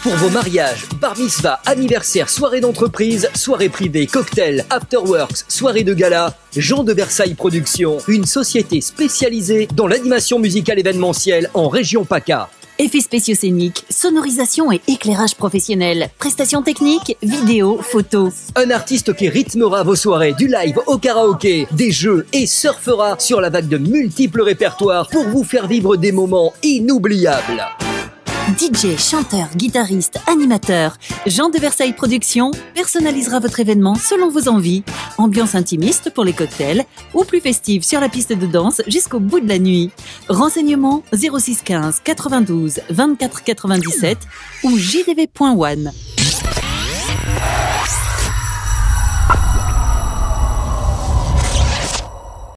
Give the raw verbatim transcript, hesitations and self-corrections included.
Pour vos mariages, bar mitzvah, anniversaire, soirée d'entreprise, soirée privée, cocktail, afterworks, soirée de gala, Jean de Versailles Productions, une société spécialisée dans l'animation musicale événementielle en région PACA. Effets spéciaux scéniques, sonorisation et éclairage professionnel, prestations techniques, vidéo, photos. Un artiste qui rythmera vos soirées du live au karaoké, des jeux et surfera sur la vague de multiples répertoires pour vous faire vivre des moments inoubliables. D J, chanteur, guitariste, animateur, Jean de Versailles Productions personnalisera votre événement selon vos envies. Ambiance intimiste pour les cocktails ou plus festive sur la piste de danse jusqu'au bout de la nuit. Renseignements zéro six quinze quatre-vingt-douze vingt-quatre quatre-vingt-dix-sept ou jdv point one.